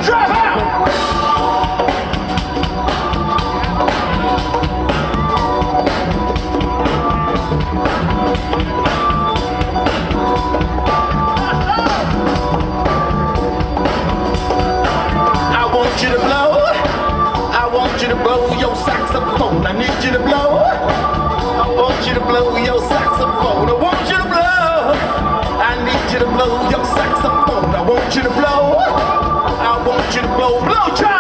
Your saxophone, I need you to blow. I want you to blow your saxophone. I want you to blow. I need you to blow your saxophone. I want you to blow. I want you to blow. Blow, try.